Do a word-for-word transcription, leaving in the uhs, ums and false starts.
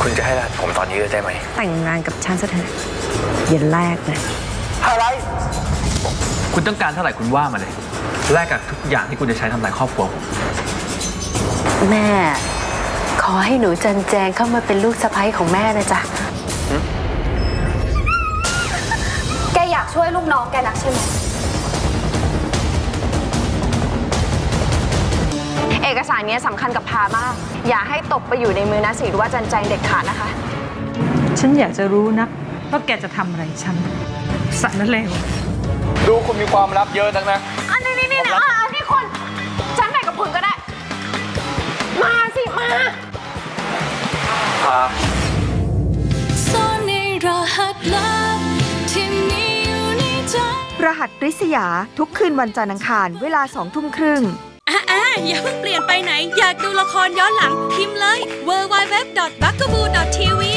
คุณจะให้รหัสผมตอนนี้ได้ไหมแต่งงานกับฉันซะเถอะเย็นแรกเลยอะไรคุณต้องการเท่าไหร่คุณว่ามาเลยแลกกับทุกอย่างที่คุณจะใช้ทำลายครอบครัวผมแม่ขอให้หนูจันแจงเข้ามาเป็นลูกสะใภ้ของแม่นะจ๊ะแกอยากช่วยลูกน้องแกนักใช่ไหมเอกสารนี้สำคัญกับพามากอย่าให้ตกไปอยู่ในมือนะสีหรือว่าจันแจงเด็ดขาดนะคะฉันอยากจะรู้นะว่าแกจะทำอะไรฉันสารเลวดูคุณมีความลับเยอะนักนะอันนี้นี่นี่นะอ่านี่คนฉันแบ่งกับคุณก็ได้มาสิมาพาซ่อนในรหัสลับที่มีอยู่ในใจรหัสริษยาทุกคืนวันจันทร์อังคารเวลาสองทุ่มครึ่งอ่าอย่าเพิ่งเปลี่ยนไปไหนอยากดูละครย้อนหลังพิมพ์เลย ดับเบิลยู ดับเบิลยู ดับเบิลยู ดอท บักกะบู ดอท ที วี